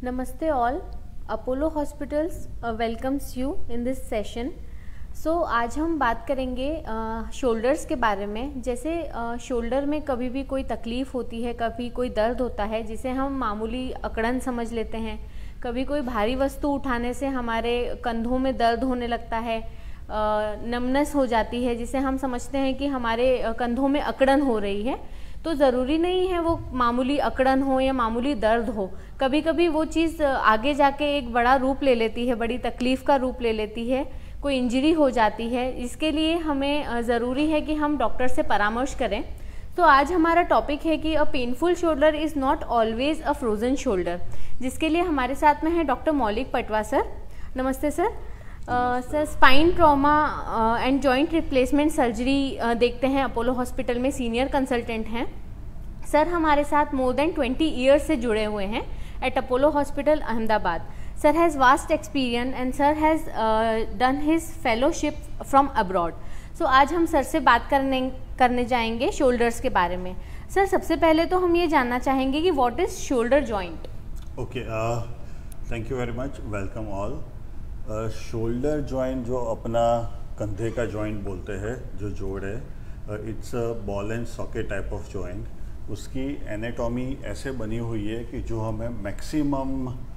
Namaste all. Apollo Hospitals welcomes you in this session. आज हम बात करेंगे शोल्डर्स के बारे में। जैसे शोल्डर में कभी भी कोई तकलीफ़ होती है, कभी कोई दर्द होता है जिसे हम मामूली अकड़न समझ लेते हैं। कभी कोई भारी वस्तु उठाने से हमारे कंधों में दर्द होने लगता है, नमनेस हो जाती है जिसे हम समझते हैं कि हमारे कंधों में अकड़न हो रही है। तो ज़रूरी नहीं है वो मामूली अकड़न हो या मामूली दर्द हो, कभी कभी वो चीज़ आगे जाके एक बड़ा रूप ले लेती है, बड़ी तकलीफ़ का रूप ले लेती है, कोई इंजरी हो जाती है। इसके लिए हमें ज़रूरी है कि हम डॉक्टर से परामर्श करें। तो आज हमारा टॉपिक है कि a painful shoulder is not always a frozen shoulder, जिसके लिए हमारे साथ में है डॉक्टर मौलिक पटवा सर। नमस्ते सर। Sir spine trauma and joint replacement surgery देखते हैं अपोलो हॉस्पिटल में, सीनियर कंसल्टेंट हैं सर। हमारे साथ मोर देन 20 ईयर्स से जुड़े हुए हैं at Apollo hospital Ahmedabad. Sir has vast experience and sir has done his fellowship from abroad. So आज हम सर से बात करने जाएंगे शोल्डर्स के बारे में। सर सबसे पहले तो हम ये जानना चाहेंगे कि what is shoulder joint. Okay, thank you very much, welcome all. Shoulder joint जो अपना कंधे का जॉइंट बोलते हैं, जो जोड़ है, it's a ball and socket type of joint. उसकी एनाटॉमी ऐसे बनी हुई है कि जो हमें मैक्सिमम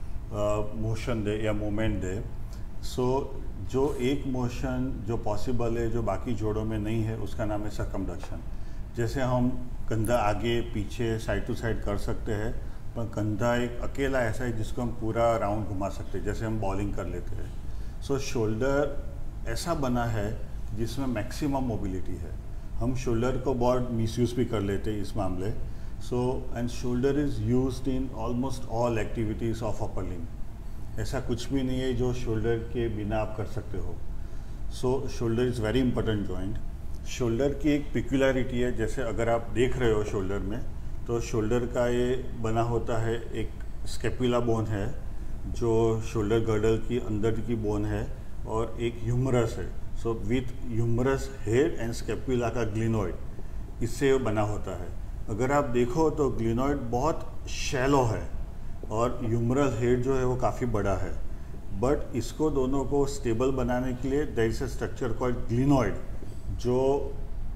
मोशन दे या मूवमेंट दे। सो जो एक मोशन जो पॉसिबल है जो बाकी जोड़ों में नहीं है, उसका नाम है सर्कमडक्शन। जैसे हम कंधा आगे पीछे साइड टू साइड कर सकते हैं, पर कंधा एक अकेला ऐसा है जिसको हम पूरा राउंड घुमा सकते हैं, जैसे हम बॉलिंग कर लेते हैं। सो शोल्डर ऐसा बना है जिसमें मैक्सिमम मोबिलिटी है। हम शोल्डर को बहुत मिसयूज़ भी कर लेते हैं इस मामले। So and shoulder is used in almost all activities of upper limb. ऐसा कुछ भी नहीं है जो शोल्डर के बिना आप कर सकते हो। So shoulder is very important joint. Shoulder की एक पिक्युलरिटी है, जैसे अगर आप देख रहे हो शोल्डर में, तो शोल्डर का ये बना होता है, एक स्केपुला बोन है जो शोल्डर गर्डल की अंदर की बोन है, और एक ह्यूमरस है। So with humerus head and scapula का ग्लिनोइड, इससे बना होता है। अगर आप देखो तो ग्लिनोइड बहुत शैलो है और ह्यूमरस हेड जो है वो काफ़ी बड़ा है। बट इसको दोनों को स्टेबल बनाने के लिए there is a structure called glenoid, जो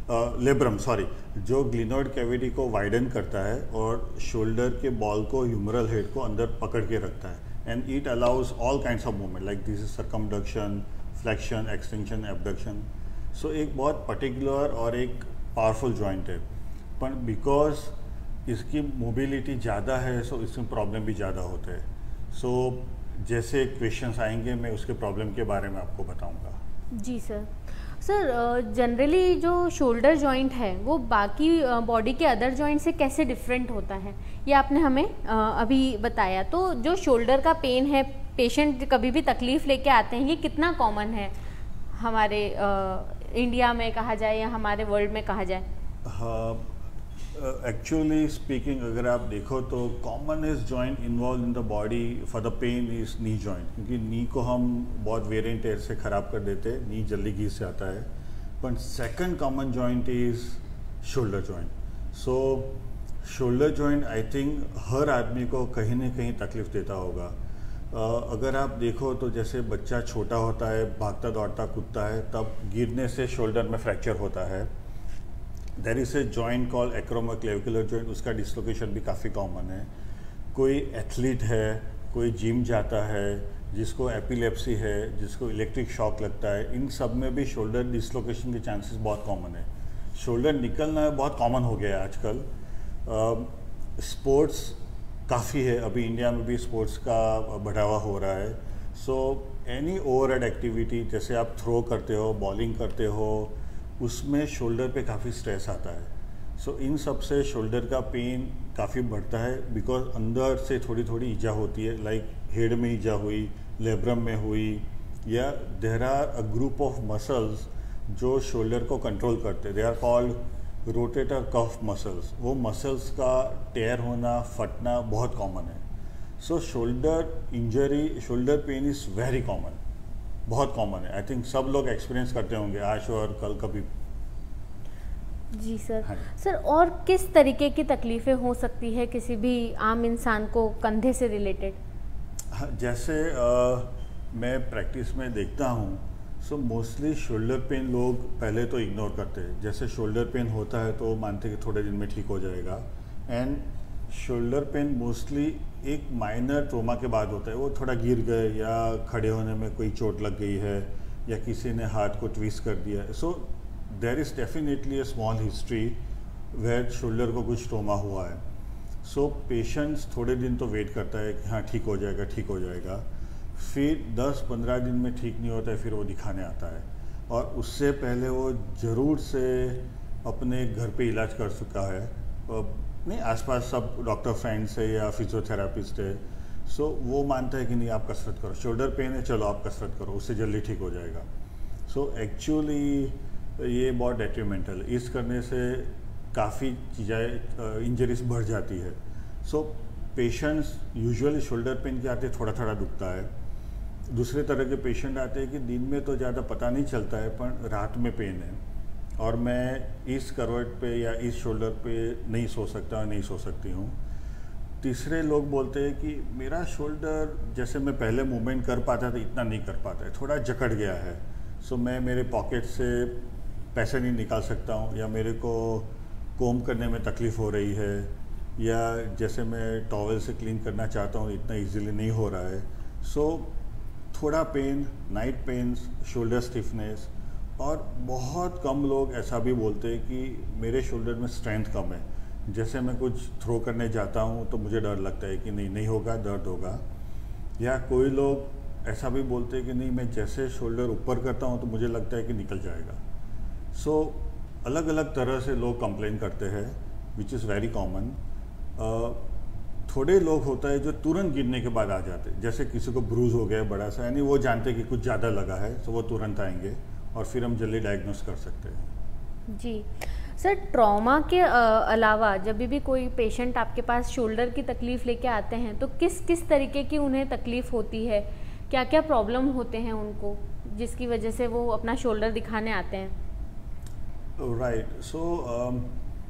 जो ग्लिनोइड कैविटी को वाइडन करता है और शोल्डर के बॉल को, ह्यूमरल हेड को अंदर पकड़ के रखता है। And it allows all kinds of movement like this is circumduction, flexion, extension, abduction. So एक बहुत पर्टिकुलर और एक पावरफुल जॉइंट है, पर बिकॉज इसकी मोबिलिटी ज़्यादा है, सो इसमें प्रॉब्लम भी ज़्यादा होते हैं। सो जैसे क्वेश्चंस आएंगे मैं उसके प्रॉब्लम के बारे में आपको बताऊंगा। जी सर। सर जनरली जो शोल्डर जॉइंट है वो बाकी बॉडी के अदर जॉइंट से कैसे डिफरेंट होता है, ये आपने हमें अभी बताया। तो जो शोल्डर का पेन है, पेशेंट कभी भी तकलीफ़ लेके आते हैं, ये कितना कॉमन है हमारे इंडिया में कहा जाए या हमारे वर्ल्ड में कहा जाए? हाँ, एक्चुअली स्पीकिंग अगर आप देखो तो commonest joint involve in the body for the pain is knee joint, क्योंकि नी को हम बहुत वेयर एंड टेयर से ख़राब कर देते हैं, नी जल्दी घिस जाता है। पर second common joint is shoulder joint. So shoulder joint I think हर आदमी को कहीं ना कहीं तकलीफ देता होगा। अगर आप देखो तो जैसे बच्चा छोटा होता है, भागता दौड़ता कूदता है, तब गिरने से शोल्डर में फ्रैक्चर होता है। There is a joint called acromioclavicular joint, उसका डिस्लोकेशन भी काफ़ी कॉमन है। कोई एथलीट है, कोई जिम जाता है, जिसको एपिलेप्सी है, जिसको इलेक्ट्रिक शॉक लगता है, इन सब में भी शोल्डर डिस्लोकेशन के चांसेस बहुत कॉमन है। शोल्डर निकलना बहुत कॉमन हो गया है आजकल। स्पोर्ट्स काफ़ी है, अभी इंडिया में भी स्पोर्ट्स का बढ़ावा हो रहा है। सो एनी ओवरहेड एक्टिविटी, जैसे आप थ्रो करते हो, बॉलिंग करते हो, उसमें शोल्डर पे काफ़ी स्ट्रेस आता है। सो इन सब से शोल्डर का पेन काफ़ी बढ़ता है, बिकॉज अंदर से थोड़ी थोड़ी ईजा होती है, लाइक हेड में ईजा हुई, लेब्रम में हुई, या there are a group of muscles जो शोल्डर को कंट्रोल करते हैं। They are called rotator cuff muscles. वो मसल्स का टेयर होना, फटना बहुत कॉमन है। So shoulder injury, shoulder pain is very common, बहुत कॉमन है। आई थिंक सब लोग एक्सपीरियंस करते होंगे आज और कल कभी। जी सर। सर और किस तरीके की तकलीफ़ें हो सकती है किसी भी आम इंसान को कंधे से रिलेटेड? हाँ, जैसे मैं प्रैक्टिस में देखता हूँ, सो मोस्टली शोल्डर पेन लोग पहले तो इग्नोर करते हैं। जैसे शोल्डर पेन होता है तो मानते हैं कि थोड़े दिन में ठीक हो जाएगा। एंड शोल्डर पेन मोस्टली एक माइनर ट्रोमा के बाद होता है। वो थोड़ा गिर गए या खड़े होने में कोई चोट लग गई है या किसी ने हाथ को ट्विस्ट कर दिया है। So there is definitely a small history where shoulder को कुछ ट्रोमा हुआ है। सो पेशेंट्स थोड़े दिन तो वेट करता है कि हाँ ठीक हो जाएगा, ठीक हो जाएगा। फिर 10-15 दिन में ठीक नहीं होता है, फिर वो दिखाने आता है। और उससे पहले वो ज़रूर से अपने घर पे इलाज कर चुका है। नहीं, आसपास सब डॉक्टर फ्रेंड्स है या फिजियोथेरापिस्ट है। सो वो मानता है कि नहीं, आप कसरत करो, शोल्डर पेन है, चलो आप कसरत करो, उससे जल्दी ठीक हो जाएगा। सो एक्चुअली ये बहुत डेट्रीमेंटल, इस करने से काफ़ी चीज़ें इंजरीज बढ़ जाती है। So patients usually shoulder pain के आते थोड़ा थोड़ा दुखता है। दूसरे तरह के पेशेंट आते हैं कि दिन में तो ज़्यादा पता नहीं चलता है, पर रात में पेन है और मैं इस करवट पे या इस शोल्डर पे नहीं सो सकता, नहीं सो सकती हूँ। तीसरे लोग बोलते हैं कि मेरा शोल्डर जैसे मैं पहले मूवमेंट कर पाता था इतना नहीं कर पाता है, थोड़ा जकड़ गया है। सो मैं मेरे पॉकेट से पैसे नहीं निकाल सकता हूँ, या मेरे को कोम करने में तकलीफ़ हो रही है, या जैसे मैं टॉवल से क्लीन करना चाहता हूँ इतना इजीली नहीं हो रहा है। सो थोड़ा pain, night pains, shoulder stiffness. और बहुत कम लोग ऐसा भी बोलते हैं कि मेरे शोल्डर में स्ट्रेंथ कम है, जैसे मैं कुछ थ्रो करने जाता हूँ तो मुझे डर लगता है कि नहीं होगा, दर्द होगा। या कोई लोग ऐसा भी बोलते हैं कि नहीं, मैं जैसे शोल्डर ऊपर करता हूँ तो मुझे लगता है कि निकल जाएगा। सो अलग अलग तरह से लोग कंप्लेन करते हैं, विच इज़ वेरी कॉमन। थोड़े लोग होता है जो तुरंत गिरने के बाद आ जाते हैं, जैसे किसी को ब्रूज हो गया बड़ा सा, यानी वो जानते हैं कि कुछ ज़्यादा लगा है, तो वो तुरंत आएंगे और फिर हम जल्दी डायग्नोस कर सकते हैं। जी सर, ट्रॉमा के अलावा जब भी कोई पेशेंट आपके पास शोल्डर की तकलीफ़ लेके आते हैं तो किस किस तरीके की उन्हें तकलीफ़ होती है, क्या क्या प्रॉब्लम होते हैं उनको जिसकी वजह से वो अपना शोल्डर दिखाने आते हैं? Right, so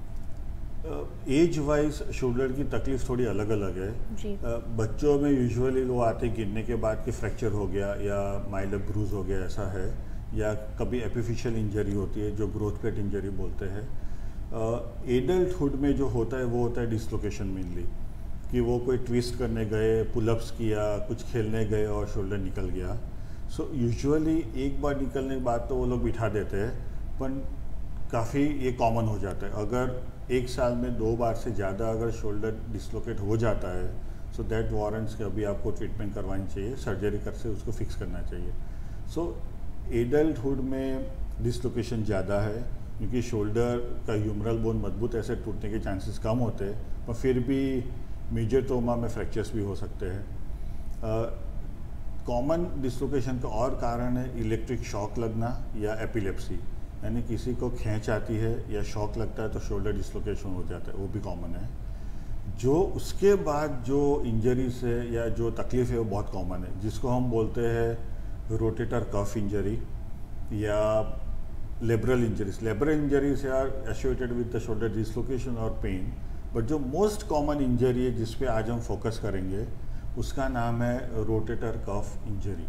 age wise shoulder की तकलीफ थोड़ी अलग अलग है। जी। बच्चों में यूजुअली लोग आते गिरने के बाद कि फ्रैक्चर हो गया या माइल्ड ब्रूज हो गया, ऐसा है। या कभी एपिफिशियल इंजरी होती है जो ग्रोथ प्लेट इंजरी बोलते हैं। एडल्टहुड में जो होता है वो होता है डिसलोकेशन मेनली, कि वो कोई ट्विस्ट करने गए, पुलअप्स किया, कुछ खेलने गए और शोल्डर निकल गया। सो यूजुअली एक बार निकलने के बाद तो वो लोग बिठा देते हैं, पर काफ़ी ये कॉमन हो जाता है। अगर एक साल में 2 बार से ज़्यादा अगर शोल्डर डिसलोकेट हो जाता है, सो दैट वारंट्स कि अभी आपको ट्रीटमेंट करवानी चाहिए, सर्जरी कर से उसको फिक्स करना चाहिए। सो एडल्टहुड में डिसलोकेशन ज़्यादा है क्योंकि शोल्डर का ह्यूमरल बोन मजबूत, ऐसे टूटने के चांसेस कम होते हैं, पर फिर भी मेजर ट्रोमा में फ्रैक्चर्स भी हो सकते हैं। कॉमन डिसलोकेशन का और कारण है इलेक्ट्रिक शॉक लगना या एपिलेप्सी, यानी किसी को खींच आती है या शॉक लगता है तो शोल्डर डिसलोकेशन हो जाता है, वो भी कॉमन है। जो उसके बाद जो इंजरीज है या जो तकलीफ है वो बहुत कॉमन है, जिसको हम बोलते हैं रोटेटर कफ इंजरी या labral injuries. Labral injuries are associated with the shoulder dislocation और पेन, बट जो मोस्ट कॉमन इंजरी है जिस पे आज हम फोकस करेंगे उसका नाम है रोटेटर कफ इंजरी।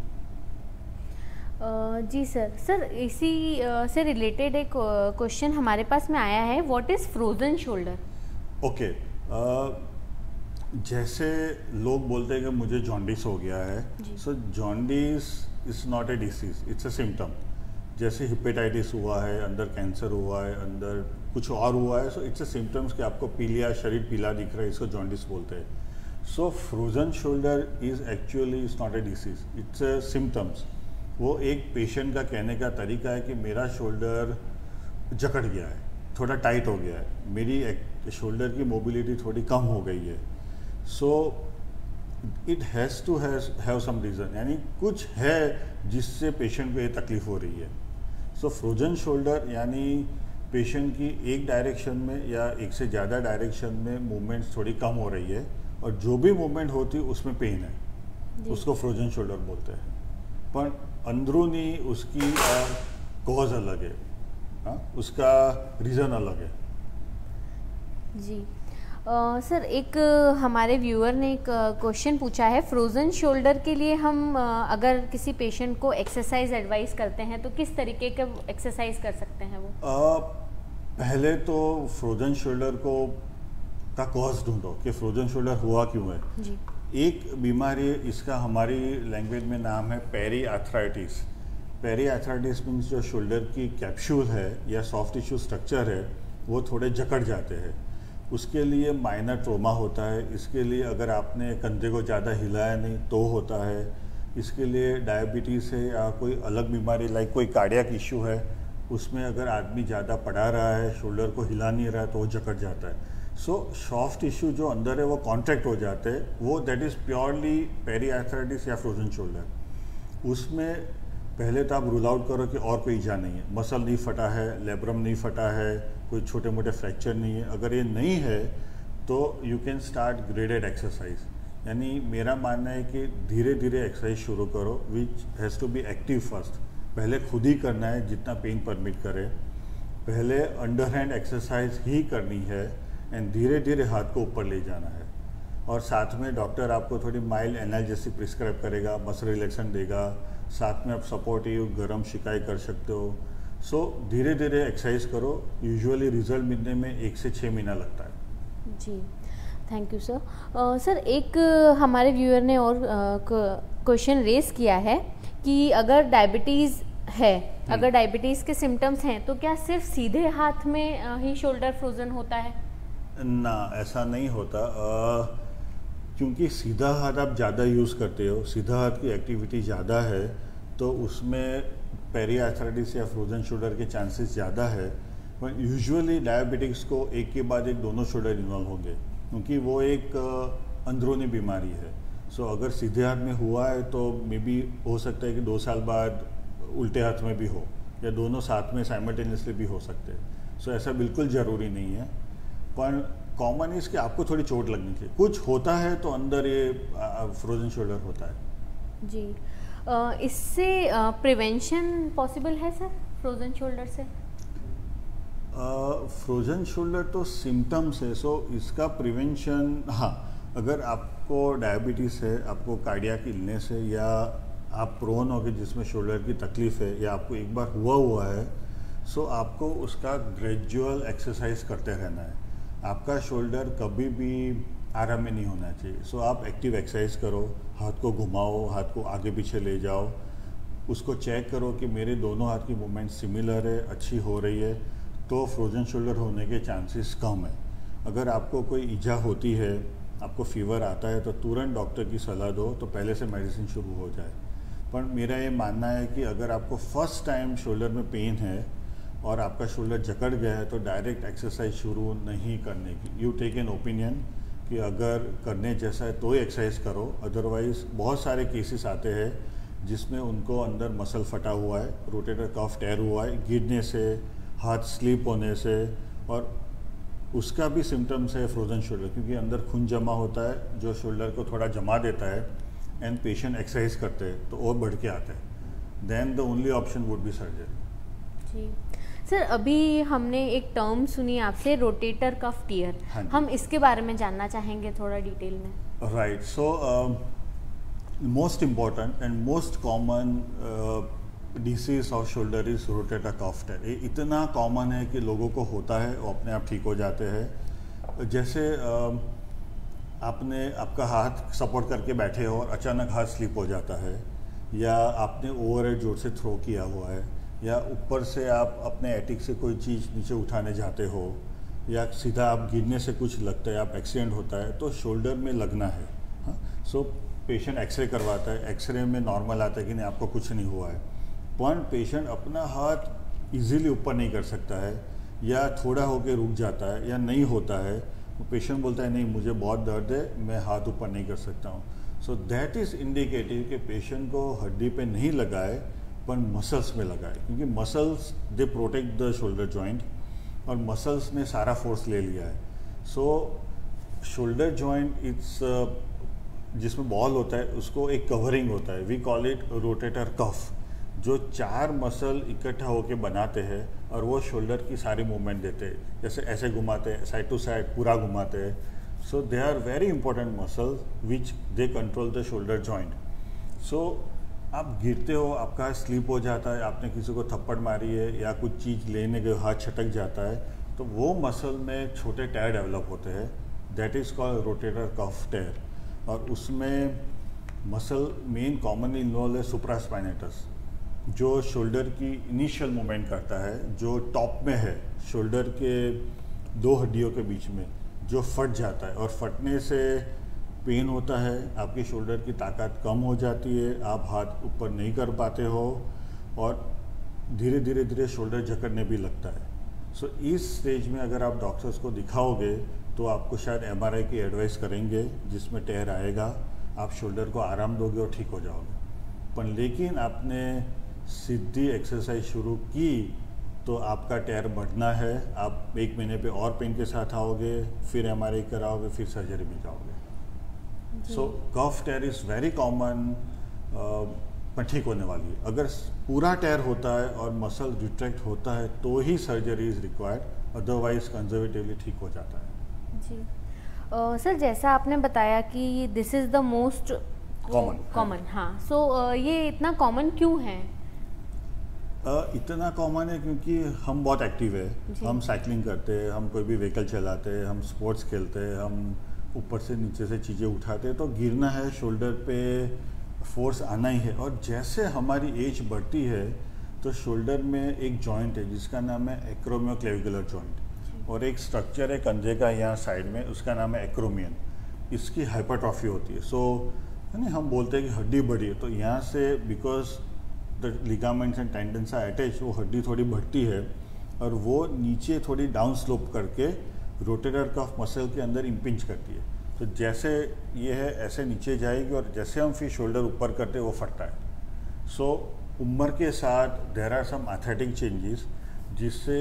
जी सर, इसी से रिलेटेड एक क्वेश्चन हमारे पास में आया है, what is frozen shoulder? Okay, जैसे लोग बोलते हैं कि मुझे जॉन्डिस हो गया है, so jaundice is not a disease, it's a symptom. जैसे हिपेटाइटिस हुआ है, अंदर कैंसर हुआ है, अंदर कुछ और हुआ है, सो इट्स अ सिम्टम्स कि आपको पीलिया, शरीर पीला दिख रहा है, इसको जॉन्डिस बोलते हैं। So frozen shoulder is actually is not a disease, it's a symptoms. वो एक पेशेंट का कहने का तरीका है कि मेरा शोल्डर जकड़ गया है, थोड़ा टाइट हो गया है, मेरी शोल्डर की मोबिलिटी थोड़ी कम हो गई है। So it has to have some reason, यानी कुछ है जिससे पेशेंट को ये तकलीफ हो रही है। सो फ्रोजन शोल्डर यानी पेशेंट की एक डायरेक्शन में या एक से ज़्यादा डायरेक्शन में मूवमेंट्स थोड़ी कम हो रही है, और जो भी मूवमेंट होती है उसमें पेन है, उसको फ्रोजन शोल्डर बोलते हैं। पर अंदरूनी उसकी कॉज अलग है, उसका रीज़न अलग है। जी, सर एक हमारे व्यूअर ने एक क्वेश्चन पूछा है, फ्रोज़न शोल्डर के लिए हम अगर किसी पेशेंट को एक्सरसाइज एडवाइस करते हैं तो किस तरीके का एक्सरसाइज कर सकते हैं वो? पहले तो फ्रोजन शोल्डर का कॉज ढूंढो कि फ्रोजन शोल्डर हुआ क्यों है। जी। एक बीमारी, इसका हमारी लैंग्वेज में नाम है peri arthritis. Peri arthritis means जो शोल्डर की कैप्सूल है या सॉफ्ट टिश्यू स्ट्रक्चर है वो थोड़े जकड़ जाते हैं। उसके लिए माइनर ट्रोमा होता है। इसके लिए अगर आपने कंधे को ज़्यादा हिलाया नहीं तो होता है। इसके लिए डायबिटीज़ है या कोई अलग बीमारी लाइक कोई कार्डियक इश्यू है, उसमें अगर आदमी ज़्यादा पड़ा रहा है, शोल्डर को हिला नहीं रहा है तो वो जकड़ जाता है। सो सॉफ्ट टिश्यू जो अंदर है वो कॉन्ट्रैक्ट हो जाते हैं, वो that is purely peri arthritis या फ्रोजन शोल्डर। उसमें पहले तो आप रूल आउट करो कि और कोई ईजा नहीं है, मसल नहीं फटा है, लेब्रम नहीं फटा है, कोई छोटे मोटे फ्रैक्चर नहीं है। अगर ये नहीं है तो you can start graded exercise. यानी मेरा मानना है कि धीरे धीरे एक्सरसाइज शुरू करो, which has to be active first. पहले खुद ही करना है जितना पेन परमिट करे। पहले अंडर हैंड एक्सरसाइज ही करनी है एंड धीरे धीरे हाथ को ऊपर ले जाना है। और साथ में डॉक्टर आपको थोड़ी माइल्ड एनाल्जेसिक प्रिस्क्राइब करेगा, मसल रिलैक्सेशन देगा, साथ में आप सपोर्टिव गर्म शिकाई कर सकते हो। सो धीरे धीरे एक्सरसाइज करो। यूजुअली रिजल्ट मिलने में 1 से 6 महीना लगता है। जी, थैंक यू सर। सर एक हमारे व्यूअर ने और क्वेश्चन रेस किया है कि अगर डायबिटीज़ है, अगर डायबिटीज़ के सिम्टम्स हैं तो क्या सिर्फ सीधे हाथ में ही शोल्डर फ्रोजन होता है? ना, ऐसा नहीं होता। क्योंकि सीधा हाथ आप ज़्यादा यूज़ करते हो, सीधा हाथ की एक्टिविटी ज़्यादा है, तो उसमें पेरी आर्थराइटिस या फ्रोजन शोल्डर के चांसेस ज़्यादा है। पर यूजुअली डायबिटिक्स को एक के बाद एक दोनों शोल्डर इन्वॉल्व होंगे, क्योंकि वो एक अंदरूनी बीमारी है। सो अगर सीधे हाथ में हुआ है तो मे बी हो सकता है कि 2 साल बाद उल्टे हाथ में भी हो, या दोनों साथ में साइमल्टेनियसली भी हो सकते हैं। सो ऐसा बिल्कुल ज़रूरी नहीं है, पर कॉमन इस कि आपको थोड़ी चोट लगनी चाहिए। कुछ होता है तो अंदर ये फ्रोजन शोल्डर होता है। जी, इससे प्रिवेंशन पॉसिबल है सर फ्रोजन शोल्डर से? फ्रोजन शोल्डर तो सिम्टम्स है, सो इसका प्रिवेंशन, हाँ, अगर आपको डायबिटीज़ है, आपको कार्डियक इलनेस है, या आप प्रोन हो गए जिसमें शोल्डर की तकलीफ़ है, या आपको एक बार हुआ है, सो आपको उसका ग्रेजुअल एक्सरसाइज करते रहना है। आपका शोल्डर कभी भी आराम में नहीं होना चाहिए। सो आप एक्टिव एक्सरसाइज करो, हाथ को घुमाओ, हाथ को आगे पीछे ले जाओ, उसको चेक करो कि मेरे दोनों हाथ की मूवमेंट सिमिलर है, अच्छी हो रही है, तो फ्रोजन शोल्डर होने के चांसेस कम है। अगर आपको कोई ईजा होती है, आपको फीवर आता है, तो तुरंत डॉक्टर की सलाह दो, तो पहले से मेडिसिन शुरू हो जाए। पर मेरा ये मानना है कि अगर आपको फर्स्ट टाइम शोल्डर में पेन है और आपका शोल्डर जकड़ गया है तो डायरेक्ट एक्सरसाइज शुरू नहीं करने की। यू टेक एन ओपिनियन कि अगर करने जैसा है तो ही एक्सरसाइज करो, अदरवाइज बहुत सारे केसेस आते हैं जिसमें उनको अंदर मसल फटा हुआ है, रोटेटर कफ टेयर हुआ है, गिरने से, हाथ स्लिप होने से, और उसका भी सिम्टम्स है फ्रोजन शोल्डर, क्योंकि अंदर खून जमा होता है जो शोल्डर को थोड़ा जमा देता है, एंड पेशेंट एक्सरसाइज करते हैं तो और बढ़ के आते हैं। Then the only option would be surgery. जी सर, अभी हमने एक टर्म सुनी आपसे, रोटेटर कफ टियर, हम इसके बारे में जानना चाहेंगे थोड़ा डिटेल में। Right, so most important and most common disease of shoulder is rotator cuff tear. ये इतना कॉमन है कि लोगों को होता है, वो अपने आप ठीक हो जाते हैं। जैसे आपका हाथ सपोर्ट करके बैठे हो और अचानक हाथ स्लिप हो जाता है, या आपने ओवरहेड जोर से थ्रो किया हुआ है, या ऊपर से आप अपने एटिक से कोई चीज़ नीचे उठाने जाते हो, या सीधा आप गिरने से कुछ लगता है, आप एक्सीडेंट होता है, तो शोल्डर में लगना है। हाँ, सो पेशेंट एक्सरे करवाता है, एक्सरे में नॉर्मल आता है कि नहीं आपको कुछ नहीं हुआ है, पर पेशेंट अपना हाथ इजीली ऊपर नहीं कर सकता है, या थोड़ा होके रुक जाता है, या नहीं होता है, तो पेशेंट बोलता है नहीं मुझे बहुत दर्द है, मैं हाथ ऊपर नहीं कर सकता हूँ। सो दैट इज़ इंडिकेटिव कि पेशेंट को हड्डी पे नहीं लगाए पर मसल्स में लगाए, क्योंकि muscles they protect the shoulder joint, और मसल्स ने सारा फोर्स ले लिया है। सो शोल्डर जॉइंट इट्स जिसमें बॉल होता है उसको एक कवरिंग होता है, we call it rotator cuff, जो 4 मसल इकट्ठा होकर बनाते हैं और वो शोल्डर की सारी मूवमेंट देते हैं, जैसे ऐसे घुमाते हैं, साइड टू साइड पूरा घुमाते हैं. So they are very important muscle which they control the shoulder joint. सो आप गिरते हो, आपका स्लिप हो जाता है, आपने किसी को थप्पड़ मारी है या कुछ चीज़ लेने गए, हाथ छटक जाता है, तो वो मसल में छोटे टेयर डेवलप होते हैं. That is called rotator cuff tear. और उसमें मसल मेन कॉमनली इन्वॉल्व है सुप्रास्पाइनेटस, जो शोल्डर की इनिशियल मूवमेंट करता है, जो टॉप में है शोल्डर के 2 हड्डियों के बीच में, जो फट जाता है. और फटने से पेन होता है, आपकी शोल्डर की ताकत कम हो जाती है, आप हाथ ऊपर नहीं कर पाते हो और धीरे धीरे शोल्डर जकड़ने भी लगता है. सो इस स्टेज में अगर आप डॉक्टर्स को दिखाओगे तो आपको शायद MRI की एडवाइस करेंगे जिसमें टेयर आएगा, आप शोल्डर को आराम दोगे और ठीक हो जाओगे. पर लेकिन आपने सीधी एक्सरसाइज शुरू की तो आपका टेयर बढ़ना है, आप 1 महीने पे और पेन के साथ आओगे, फिर MRI कराओगे, फिर सर्जरी में जाओगे. So cuff tear is very common, पर ठीक होने वाली है. अगर पूरा टेयर होता है और मसल रिट्रैक्ट होता है तो ही surgery is required, otherwise conservatively ठीक हो जाता है. जी सर, जैसा आपने बताया कि this is the most common. हाँ, सो ये इतना कॉमन क्यों है? इतना कॉमन है क्योंकि हम बहुत एक्टिव है, हम साइकिलिंग करते हैं, हम कोई भी व्हीकल चलाते हैं, हम स्पोर्ट्स खेलते हैं, हम ऊपर से नीचे से चीज़ें उठाते हैं, तो गिरना है, शोल्डर पे फोर्स आना ही है. और जैसे हमारी एज बढ़ती है तो शोल्डर में एक जॉइंट है जिसका नाम है एक्रोमियोक्लेविकुलर जॉइंट, और एक स्ट्रक्चर है कंधे का यहाँ साइड में, उसका नाम है एक्रोमियन. इसकी हाइपरट्रॉफी होती है. सो हम बोलते हैं कि हड्डी बढ़ी है, तो यहाँ से because the ligaments and tendons are attach, वो हड्डी थोड़ी बढ़ती है और वो नीचे थोड़ी डाउन स्लोप करके रोटेटर कफ मसल के अंदर इम्पिंच करती है. तो जैसे ये है ऐसे नीचे जाएगी और जैसे हम फिर शोल्डर ऊपर करते हैं वो फटता है. सो उम्र के साथ there are some athletic changes जिससे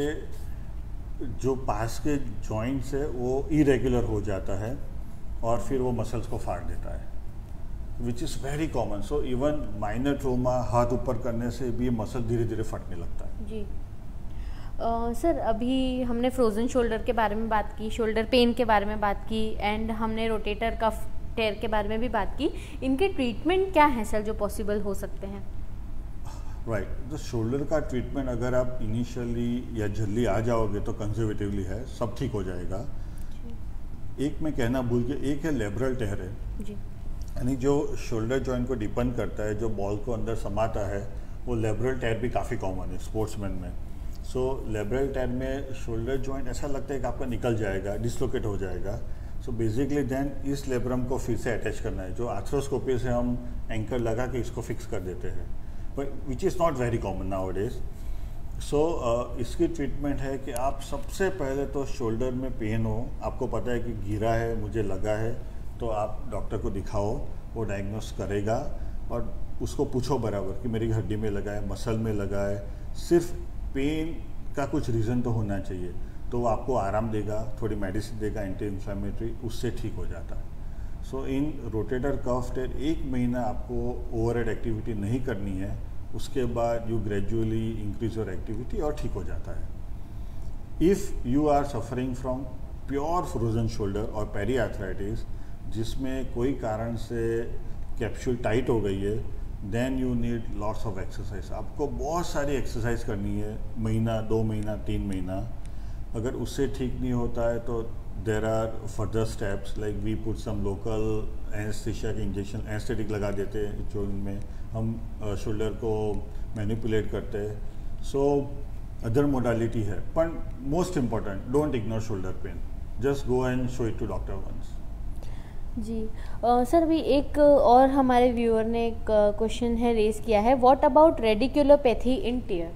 जो पास के जॉइंट्स है वो इरेगुलर हो जाता है और फिर वो मसल्स को फाड़ देता है, which is very common. So even minor trauma, हाथ ऊपर करने से भी मसल धीरे धीरे फटने लगता है. जी सर, अभी हमने फ्रोज़न शोल्डर के बारे में बात की, शोल्डर पेन के बारे में बात की, एंड हमने रोटेटर कफ टेयर के बारे में भी बात की. इनके ट्रीटमेंट क्या हैं सर जो पॉसिबल हो सकते हैं? राइट, तो शोल्डर का ट्रीटमेंट अगर आप इनिशियली या जल्दी आ जाओगे तो कंजर्वेटिवली है, सब ठीक हो जाएगा. एक मैं कहना भूल गया, एक है लेब्रल टेयर है, यानी जो शोल्डर जॉइंट को डिपेंड करता है, जो बॉल को अंदर समाता है, वो लेब्रल टेयर भी काफ़ी कॉमन है स्पोर्ट्समैन में. सो लेब्रल टेयर में शोल्डर जॉइंट ऐसा लगता है कि आपका निकल जाएगा, डिसलोकेट हो जाएगा. सो बेसिकली देन इस लेब्रम को फिर से अटैच करना है, जो आर्थ्रोस्कोपी से हम एंकर लगा के इसको फिक्स कर देते हैं, but which is not very common nowadays. So इसकी ट्रीटमेंट है कि आप सबसे पहले तो शोल्डर में पेन हो, आपको पता है कि गिरा है, मुझे लगा है, तो आप डॉक्टर को दिखाओ, वो डायग्नोस करेगा और उसको पूछो बराबर कि मेरी हड्डी में लगा है, मसल में लगा है, सिर्फ पेन का कुछ रीज़न तो होना चाहिए, तो वो आपको आराम देगा, थोड़ी मेडिसिन देगा एंटी इन्फ्लेमेटरी, उससे ठीक हो जाता है. सो इन रोटेटर कफ टेयर 1 महीना आपको ओवरहेड एक्टिविटी नहीं करनी है, उसके बाद you gradually increase your activity और ठीक हो जाता है. If you are suffering from pure frozen shoulder और पेरीआर्थराइटिस जिसमें कोई कारण से कैप्सूल टाइट हो गई है, then you need lots of exercise. आपको बहुत सारी एक्सरसाइज करनी है, महीना, 2 महीना, 3 महीना. अगर उससे ठीक नहीं होता है तो there are further steps like we put some local anaesthesia के इंजेक्शन, एनेस्थेटिक लगा देते हैं जो इनमें हम शोल्डर को मैनिपुलेट करते हैं. सो अदर मोडालिटी है, पर most important don't ignore shoulder pain, just go and show it to doctor once. जी सर, अभी एक और हमारे व्यूअर ने एक क्वेश्चन है रेज किया है, what about radiculopathy in tear?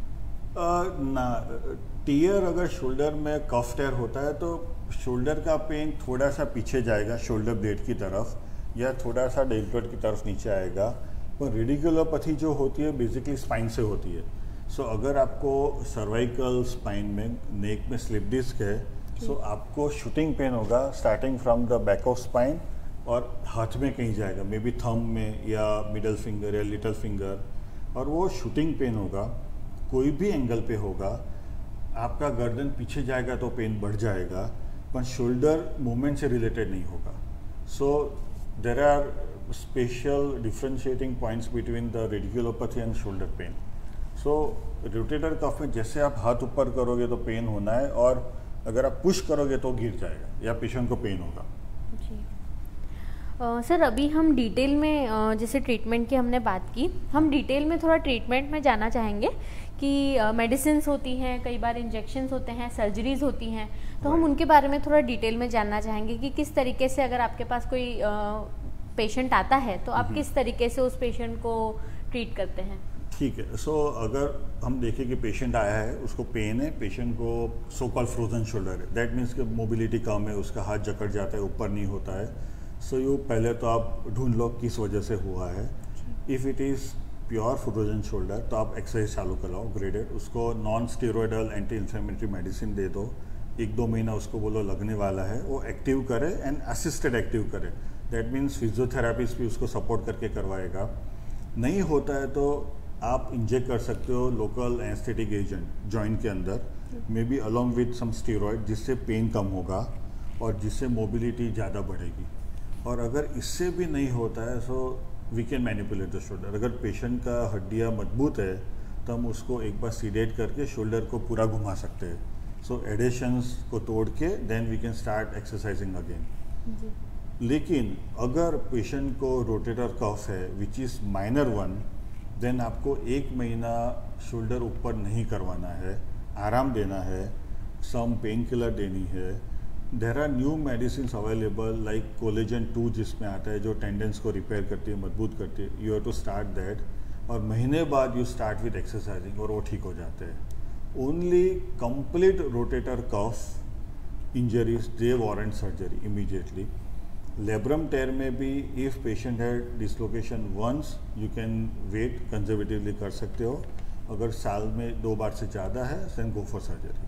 ना, टियर अगर शोल्डर में कफ टेयर होता है तो शोल्डर का पेन थोड़ा सा पीछे जाएगा शोल्डर ब्लेड की तरफ या थोड़ा सा डेल्टोइड की तरफ नीचे आएगा. पर रेडिकुलोपैथी जो होती है बेसिकली स्पाइन से होती है. सो अगर आपको सर्वाइकल स्पाइन में, नेक में स्लिप डिस्क है, सो आपको शूटिंग पेन होगा starting from the back of spine और हाथ में कहीं जाएगा, मे बी थंब में या मिडल फिंगर या लिटिल फिंगर. और वो शूटिंग पेन होगा, कोई भी एंगल पे होगा, आपका गर्दन पीछे जाएगा तो पेन बढ़ जाएगा, पर शोल्डर मूवमेंट से रिलेटेड नहीं होगा. So there are special differentiating points between the radiculopathy and shoulder pain. So rotator cuff में जैसे आप हाथ ऊपर करोगे तो पेन होना है, और अगर आप पुश करोगे तो गिर जाएगा या पेशेंट को पेन होगा. जी सर, अभी हम डिटेल में जैसे ट्रीटमेंट की हमने बात की, हम डिटेल में थोड़ा ट्रीटमेंट में जाना चाहेंगे कि मेडिसिन्स होती हैं, कई बार इंजेक्शन्स होते हैं, सर्जरीज होती हैं, तो हम उनके बारे में थोड़ा डिटेल में जानना चाहेंगे कि किस तरीके से अगर आपके पास कोई पेशेंट आता है तो आप किस तरीके से उस पेशेंट को ट्रीट करते हैं. ठीक है. सो अगर हम देखें कि पेशेंट आया है, उसको पेन है, पेशेंट को सो कॉल्ड फ्रोजन शोल्डर है, दैट मीन्स कि मोबिलिटी कम है, उसका हाथ जकड़ जाता है, ऊपर नहीं होता है. सो ये पहले तो आप ढूंढ लो किस वजह से हुआ है. If it is pure frozen shoulder तो आप एक्सरसाइज चालू कराओ ग्रेडेड, उसको non steroidal anti inflammatory medicine दे दो, 1-2 महीना उसको बोलो लगने वाला है, वो एक्टिव करे एंड असिस्टेड एक्टिव करे. दैट मीन्स फिजियोथेरापिस्ट भी उसको सपोर्ट करके करवाएगा. नहीं होता है तो आप इंजेक्ट कर सकते हो लोकल एनेस्थेटिक एजेंट जॉइंट के अंदर, may be along with some steroid, जिससे पेन कम होगा और जिससे मोबिलिटी ज़्यादा बढ़ेगी. और अगर इससे भी नहीं होता है so we can manipulate the shoulder. अगर पेशेंट का हड्डियाँ मजबूत है तो हम उसको एक बार सीडेट करके शोल्डर को पूरा घुमा सकते हैं. सो एडेशंस को तोड़ के then we can start exercising again. लेकिन अगर पेशेंट को रोटेटर कफ है which is minor one, then आपको 1 महीना शोल्डर ऊपर नहीं करवाना है, आराम देना है, सम पेन किलर देनी है. There are new medicine available like collagen 2 जिसमें आता है, जो टेंडेंस को रिपेयर करती है, मजबूत करती है. You have to start that, और महीने बाद यू स्टार्ट विद एक्सरसाइजिंग और वो ठीक हो जाते हैं. Only complete rotator cuff injuries they warrant surgery immediately. Labrum tear में भी इफ़ पेशेंट है dislocation once, you can wait, conservatively कर सकते हो. अगर साल में 2 बार से ज़्यादा है then go for surgery.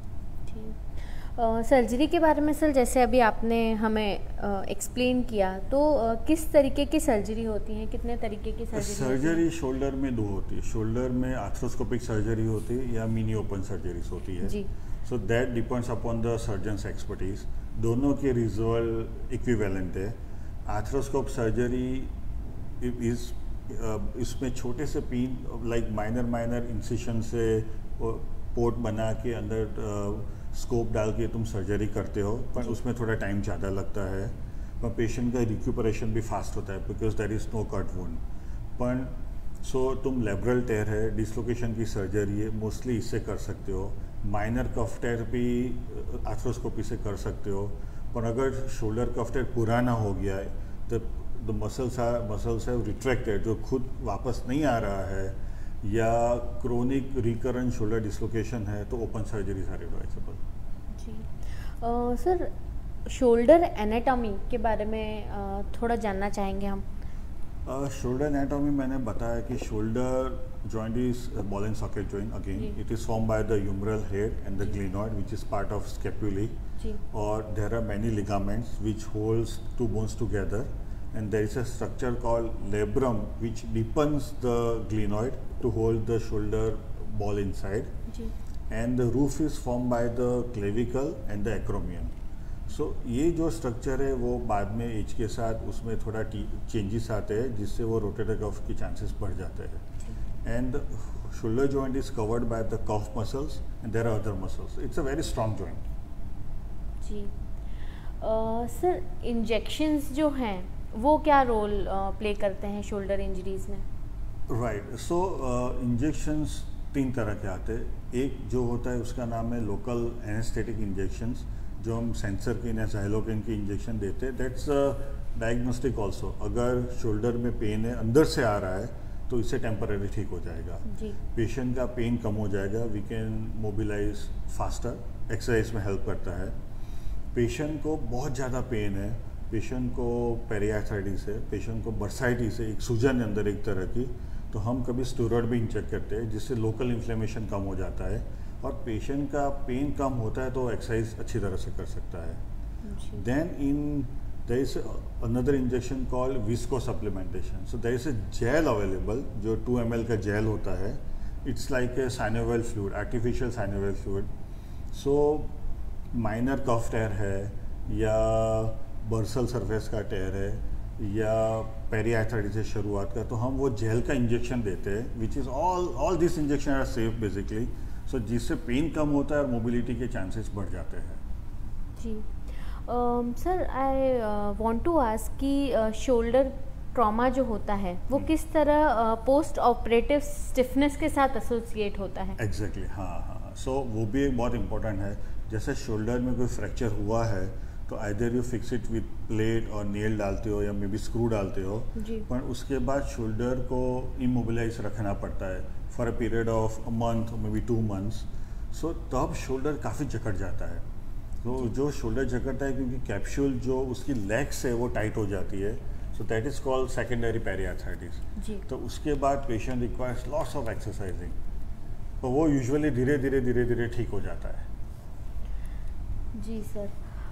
Surgery के बारे में सर, जैसे अभी आपने हमें एक्सप्लेन किया, तो किस तरीके की सर्जरी होती है, कितने तरीके की सर्जरी शोल्डर में 2 होती है. शोल्डर में आर्थ्रोस्कोपिक सर्जरी होती है या मिनी ओपन सर्जरीज होती है. So that depends upon the surgeon's expertise. दोनों के रिजल्ट इक्विवेलेंट है. आर्थ्रोस्कोप सर्जरी इज इसमें छोटे से पिन लाइक माइनर इंसिशन से पोर्ट बना के अंदर स्कोप डाल के तुम सर्जरी करते हो, पर उसमें थोड़ा टाइम ज़्यादा लगता है, पर पेशेंट का रिक्यूपरेशन भी फास्ट होता है because there is no cut wound. पर सो तुम लेब्रल टेयर है, डिसलोकेशन की सर्जरी है, मोस्टली इससे कर सकते हो. माइनर कफ टेयर भी आर्थ्रोस्कोपी से कर सकते हो. पर अगर शोल्डर कफ टेयर पुराना हो गया है तो द मसल्स हैव रिट्रैक्टेड, जो खुद वापस नहीं आ रहा है, या क्रोनिक रिकरेंट शोल्डर डिसलोकेशन है, तो ओपन सर्जरीज आर एडवाइजेबल. जी सर, शोल्डर एनाटॉमी के बारे में थोड़ा जानना चाहेंगे हम. शोल्डर एनाटॉमी मैंने बताया कि shoulder joint is a ball and socket joint again. It is formed by the humeral head and the glenoid, which is part of scapulae. Or there are many ligaments which holds 2 bones together, and there is a structure called labrum which deepens the glenoid to hold the shoulder ball inside. And the roof is formed by the clavicle and the acromion. So ये जो structure है वो बाद में as के साथ उसमें थोड़ा चेंजेस आते हैं, जिससे वो रोटेटर कफ के चांसेस बढ़ जाते हैं. And the shoulder joint is covered by the cuff muscles and there are other muscles. It's a very strong joint. जी सर, इंजेक्शंस जो हैं वो क्या रोल प्ले करते हैं शोल्डर इंजरीज में? राइट. सो इंजेक्शंस 3 तरह के आते हैं. एक जो होता है उसका नाम है लोकल एनेस्थेटिक इंजेक्शंस, जो हम सेंसर की या ज़ाइलोकेन की इंजेक्शन देते हैं. That's diagnostic also. अगर शोल्डर में पेन है, अंदर से आ रहा है, तो इससे टेम्पररी ठीक हो जाएगा. पेशेंट का पेन कम हो जाएगा. We can mobilise faster. Exercise में हेल्प करता है. पेशेंट को बहुत ज़्यादा पेन है, पेशेंट को पेरियाथाइटिस है, पेशेंट को बर्साइटिस है, एक सूजन है अंदर एक तरह की, तो हम कभी स्टेरॉइड भी इंजेक्ट करते हैं, जिससे लोकल इन्फ्लेमेशन कम हो जाता है और पेशेंट का पेन कम होता है, तो एक्सरसाइज अच्छी तरह से कर सकता है. Then in there is another injection called visco supplementation. So there is a gel available जो 2 ml का जेल होता है. It's like a synovial fluid, artificial synovial fluid. So minor cuff tear है या बर्सल सरफेस का टेयर है या पेरियाथराइटिस से शुरुआत का, तो हम वो जेल का इंजेक्शन देते हैं, which is all this injection are safe basically. So जिससे पेन कम होता है और मोबिलिटी के चांसेस बढ़ जाते हैं. जी sir, I want to ask कि शोल्डर ट्रॉमा जो होता है वो किस तरह पोस्ट ऑपरेटिव स्टिफनेस के साथ एसोसिएट होता है? एग्जैक्टली हाँ. सो वो भी एक बहुत इंपॉर्टेंट है. जैसे शोल्डर में कोई फ्रैक्चर हुआ है तो either you fix it with plate और नेल डालते हो या मे बी स्क्रू डालते हो, पर उसके बाद शोल्डर को इमोबिलाइज रखना पड़ता है for a period of a month may be 2 months. So तब शोल्डर काफ़ी जकड़ जाता है. तो जो शोल्डर जकड़ता है क्योंकि कैप्सूल जो उसकी लेग्स है वो टाइट हो जाती है, so that is called secondary periarthritis. तो उसके बाद patient requires lots of exercising, तो वो यूजुअली धीरे धीरे ठीक हो जाता है. जी sir.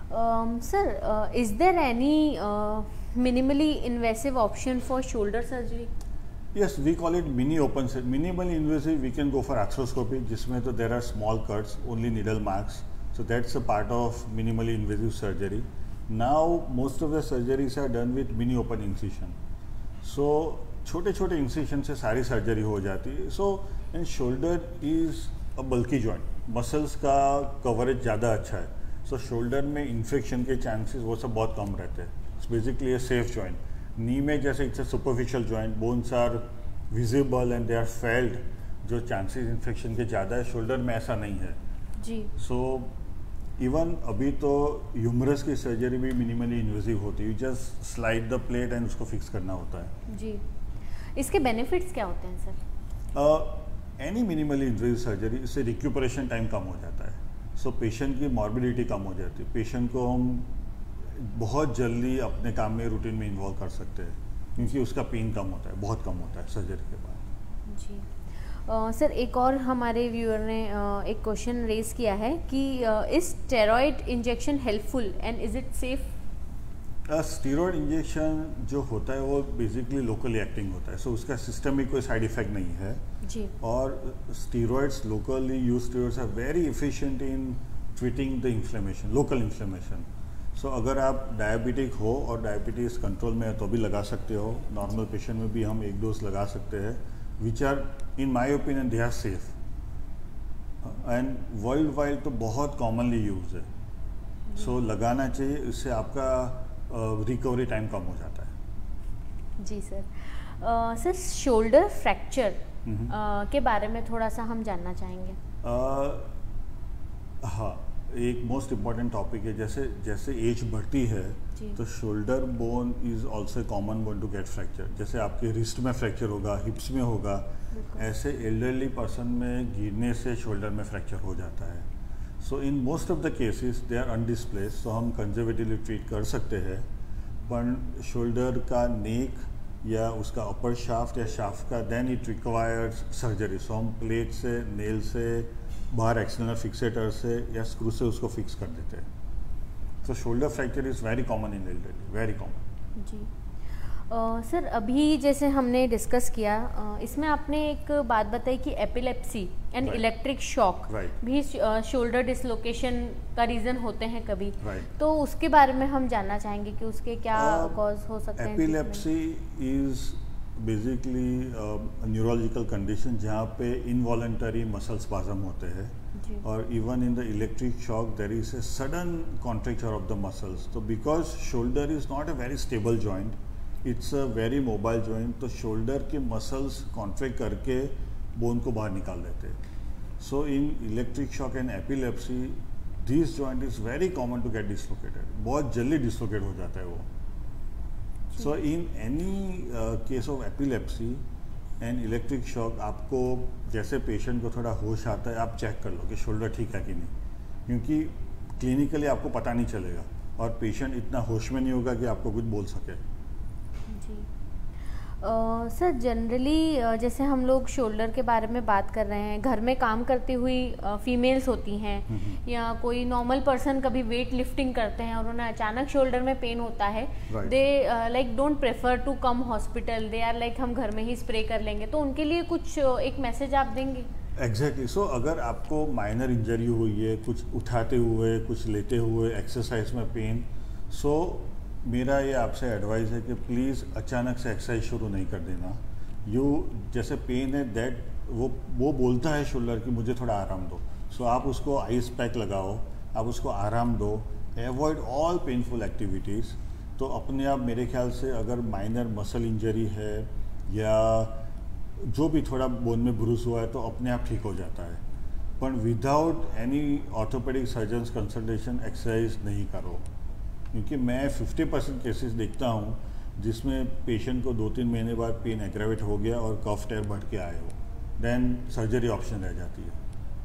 Sir, is there any minimally invasive option for shoulder surgery? Yes, we call it mini open surgery. Minimally invasive, we can go for arthroscopy, जिसमें तो there are small cuts, only needle marks. So that's a part of minimally invasive surgery. Now most of the surgeries are done with mini open incision. So छोटे छोटे incision से सारी surgery हो जाती है. So and shoulder is a bulky joint. Muscles का coverage ज़्यादा अच्छा है. So shoulder में infection के chances वो सब बहुत कम रहते हैं. It's basically a safe joint. नी में जैसे it's a superficial joint, bones are visible and they are felt, जो chances infection के ज़्यादा है. shoulder में ऐसा नहीं है जी. So इवन अभी तो ह्यूमरस की सर्जरी भी मिनिमली इन्वेसिव होती है. You just slide the plate and उसको फिक्स करना होता है. जी. इसके बेनिफिट्स क्या होते हैं sir? Any minimally invasive surgery, इससे रिक्यूपरेशन टाइम कम हो जाता है. सो पेशेंट की मॉर्बिडिटी कम हो जाती है. पेशेंट को हम बहुत जल्दी अपने काम में रूटीन में इन्वॉल्व कर सकते हैं क्योंकि उसका पेन कम होता है, बहुत कम होता है सर्जरी के बाद. जी. सर, एक और हमारे व्यूअर ने एक क्वेश्चन रेज किया है कि is steroid injection helpful and is it safe? Steroid injection जो होता है वो बेसिकली लोकली एक्टिंग होता है. सो उसका सिस्टम में कोई साइड इफेक्ट नहीं है जी. और steroids locally use steroids are very efficient in treating the inflammation, local inflammation. So अगर आप डायबिटिक हो और डायबिटीज़ कंट्रोल में है तो भी लगा सकते हो. नॉर्मल पेशेंट में भी हम 1 डोज लगा सकते हैं, which are in my opinion they are safe and worldwide तो बहुत कॉमनली यूज है. सो लगाना चाहिए, इससे आपका रिकवरी टाइम कम हो जाता है. जी सर. सर, शोल्डर फ्रैक्चर के बारे में थोड़ा सा हम जानना चाहेंगे. हाँ, एक मोस्ट इम्पॉर्टेंट टॉपिक है. जैसे जैसे एज बढ़ती है तो shoulder bone is also common bone to get fracture. जैसे आपके रिस्ट में फ्रैक्चर होगा, हिप्स में होगा, ऐसे एल्डरली पर्सन में गिरने से शोल्डर में फ्रैक्चर हो जाता है. So in most of the cases they are undisplaced, सो हम कंजर्वेटिवली ट्रीट कर सकते हैं. पर शोल्डर का नेक या उसका अपर शाफ्ट या शाफ्ट का then it requires surgery. So हम प्लेट से, नेल से, बाहर एक्सटर्नल फिक्सेटर से या स्क्रू से उसको फिक्स कर देते हैं. So shoulder fracture is very common in elderly, very common. जी. सर, अभी जैसे हमने डिस्कस किया, इसमें आपने एक बात बताई कि एपिलेप्सी एंड इलेक्ट्रिक शॉक भी शोल्डर डिसलोकेशन का रीज़न होते हैं कभी. तो उसके बारे में हम जानना चाहेंगे कि उसके क्या कॉज हो सकते हैं. Epilepsy is basically neurological condition जहाँ पे इनवॉलंटरी मसल स्पाज्म होते हैं. और even in the electric shock there is a sudden contracture of the muscles. तो because shoulder is not a very stable joint, it's a very mobile joint, तो shoulder के muscles contract करके bone को बाहर निकाल देते हैं. So in electric shock and epilepsy this joint is very common to get dislocated. बहुत जल्दी डिसलोकेट हो जाता है वो. So in any case of epilepsy and electric shock, आपको जैसे पेशेंट को थोड़ा होश आता है आप चेक कर लो कि शोल्डर ठीक है कि नहीं, क्योंकि क्लिनिकली आपको पता नहीं चलेगा और पेशेंट इतना होश में नहीं होगा कि आपको कुछ बोल सके. जी. सर जनरली जैसे हम लोग शोल्डर के बारे में बात कर रहे हैं, घर में काम करती हुई फीमेल्स होती हैं या कोई नॉर्मल पर्सन कभी वेट लिफ्टिंग करते हैं और उन्हें अचानक शोल्डर में पेन होता है, they like don't prefer to come hospital, they are like हम घर में ही स्प्रे कर लेंगे, तो उनके लिए कुछ एक मैसेज आप देंगे? एग्जैक्टली। सो अगर आपको माइनर इंजरी हुई है, कुछ उठाते हुए, कुछ लेते हुए, एक्सरसाइज में पेन, सो मेरा ये आपसे एडवाइस है कि प्लीज़ अचानक से एक्सरसाइज शुरू नहीं कर देना। जैसे पेन है दैट वो बोलता है शोल्डर कि मुझे थोड़ा आराम दो, सो आप उसको आइस पैक लगाओ, आप उसको आराम दो, एवॉइड ऑल पेनफुल एक्टिविटीज़। तो अपने आप मेरे ख्याल से अगर माइनर मसल इंजरी है या जो भी थोड़ा बोन में ब्रूस हुआ है तो अपने आप ठीक हो जाता है, पर without any orthopaedic surgeon's consultation exercise नहीं करो। क्योंकि मैं 50% केसेस देखता हूँ जिसमें पेशेंट को 2-3 महीने बाद पेन एग्रेवेट हो गया और कफ टेयर बढ़ के आए हो, देन सर्जरी ऑप्शन रह जाती है।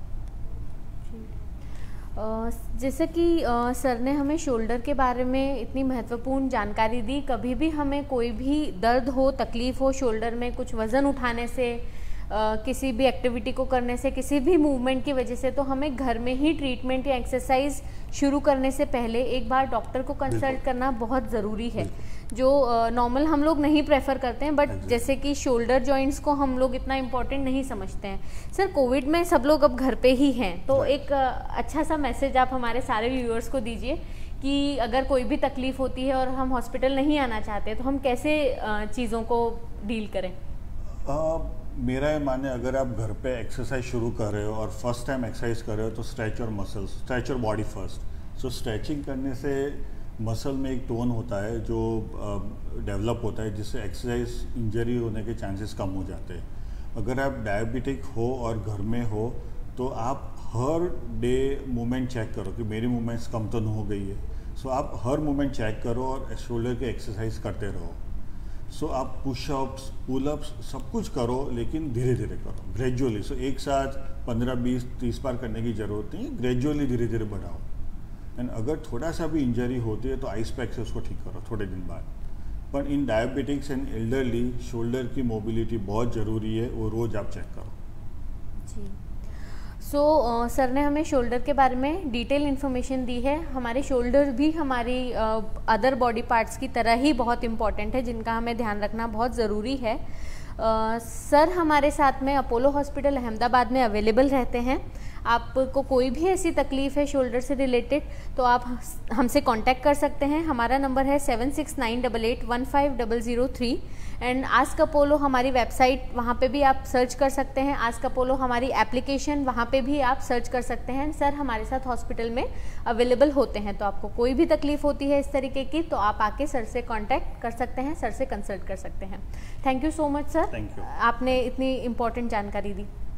जैसे कि सर ने हमें शोल्डर के बारे में इतनी महत्वपूर्ण जानकारी दी, कभी भी हमें कोई भी दर्द हो, तकलीफ़ हो शोल्डर में, कुछ वज़न उठाने से, किसी भी एक्टिविटी को करने से, किसी भी मूवमेंट की वजह से, तो हमें घर में ही ट्रीटमेंट या एक्सरसाइज शुरू करने से पहले एक बार डॉक्टर को कंसल्ट करना बहुत ज़रूरी है, जो नॉर्मल हम लोग नहीं प्रेफर करते हैं, बट जैसे कि शोल्डर जॉइंट्स को हम लोग इतना इम्पोर्टेंट नहीं समझते हैं। सर कोविड में सब लोग अब घर पे ही हैं, तो एक अच्छा सा मैसेज आप हमारे सारे व्यूअर्स को दीजिए कि अगर कोई भी तकलीफ़ होती है और हम हॉस्पिटल नहीं आना चाहते तो हम कैसे चीज़ों को डील करें? मेरा ये माने, अगर आप घर पे एक्सरसाइज शुरू कर रहे हो और फर्स्ट टाइम एक्सरसाइज कर रहे हो तो stretch your muscles, stretch your body first. So stretching करने से मसल में एक टोन होता है जो डेवलप होता है, जिससे एक्सरसाइज इंजरी होने के चांसेस कम हो जाते हैं। अगर आप डायबिटिक हो और घर में हो तो आप हर डे मूवमेंट चेक करो कि मेरी मूवमेंट्स कम तो नहीं हो गई है। सो आप हर मूवमेंट चेक करो और शोल्डर के एक्सरसाइज करते रहो। सो आप पुशअप्स, पुलअप्स सब कुछ करो, लेकिन धीरे धीरे करो, ग्रेजुअली। सो एक साथ 15, 20, 30 बार करने की ज़रूरत नहीं, ग्रेजुअली धीरे धीरे बढ़ाओ। एंड अगर थोड़ा सा भी इंजरी होती है तो आइस पैक से उसको ठीक करो थोड़े दिन बाद। पर in diabetics and elderly shoulder की मोबिलिटी बहुत ज़रूरी है, वो रोज़ आप चेक करो। जी। सर ने हमें शोल्डर के बारे में डिटेल इन्फॉर्मेशन दी है। हमारे शोल्डर भी हमारी अदर बॉडी पार्ट्स की तरह ही बहुत इम्पॉर्टेंट है, जिनका हमें ध्यान रखना बहुत ज़रूरी है। सर हमारे साथ में अपोलो हॉस्पिटल अहमदाबाद में अवेलेबल रहते हैं। आपको कोई भी ऐसी तकलीफ़ है शोल्डर से रिलेटेड तो आप हमसे कांटेक्ट कर सकते हैं। हमारा नंबर है 7698815003 एंड आस्क अपोलो हमारी वेबसाइट, वहाँ पे भी आप सर्च कर सकते हैं। आस्क अपोलो हमारी एप्लीकेशन, वहाँ पे भी आप सर्च कर सकते हैं। सर हमारे साथ हॉस्पिटल में अवेलेबल होते हैं, तो आपको कोई भी तकलीफ़ होती है इस तरीके की तो आप आके सर से कांटेक्ट कर सकते हैं, सर से कंसल्ट कर सकते हैं। Thank you so much sir, thank you, आपने इतनी इम्पोर्टेंट जानकारी दी।